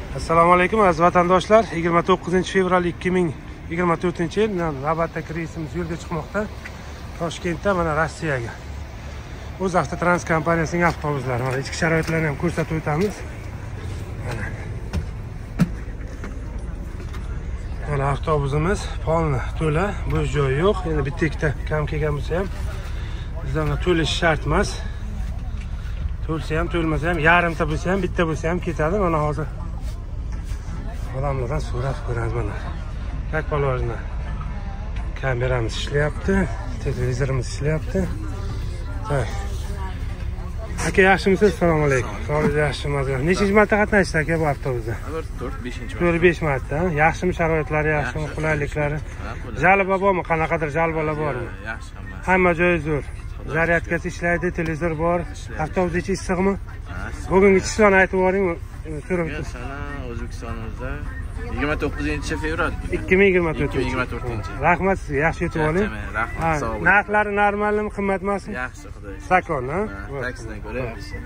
Assalomu alaykum aziz vatandoshlar. 29-fevral 2024-yil navbatdagi reysimiz yo'lga chiqmoqda. Toshkentda mana Rossiyaga. O'z Avtotrans kompaniyasining avtobuslari. Mana ichki sharoitlarni ham ko'rsatib o'tamiz. Mana avtobusimiz polni to'la, bo'sh joyi yo'q. Endi bitta ikkita kam kelgan bo'lsa ham bizdan to'lish shart emas. To'lsa ham, to'lmasa ham, yarimta bo'lsa ham, bitta bo'lsa ham ketadi. Mana hozir odamlardan so'rab ko'ramiz mana. Yakpalovni kameramiz ishlayapti, televizorimiz ishlayapti. Hay. Aka, yaxshimisiz? Assalomu alaykum. Sog'ligingiz yaxshimi? Nechinchi marta qatnashdingiz aka bu avtobusda? 4-5-marta. 4-5 marta. Yaxshimi sharoitlari, yaxshimi qulayliklari? Jalba bormi? Qanaqadir jalbalar bormi? Yaxshi hamma. Hamma joyi zo'r. Zaryadkasi ishlaydi, televizor bor. Avtobus ichi issiqmi? Bugungi chiqishni aytib boring. So'rab. Sana O'zbekistonimizda 29-fevral 2024. Rahmat sizga, yaxshi yetib oling. Rahmat, sog' bo'ling. Narxlari normalmi, qimmat emasmi? Yaxshi, xudo. Sakon, ha? Taksidan ko'ra yaxshi.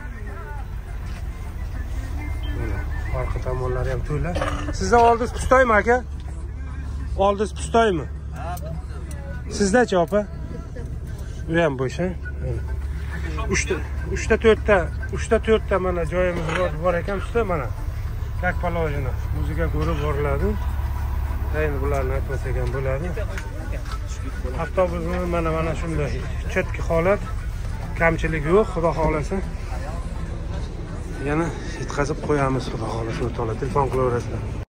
Orqa tomonlari ham to'la. Sizda oldingiz pustoymi aka? Oldingiz pustoymi? Sizda-chi opa? Bu ham bo'sh, ha? 3-4ta mana joyimiz bor ekan usta mana. Yakpalovni o'ziga ko'rib boriladi. Endi bularni aytmasak ham bo'ladi. Avtobusimiz mana shunday chetki holat, kamchilik yo'q, xudo xolasa. Yana yetkazib qo'yamiz, xudo xolasa, telefon qilaverasizlar.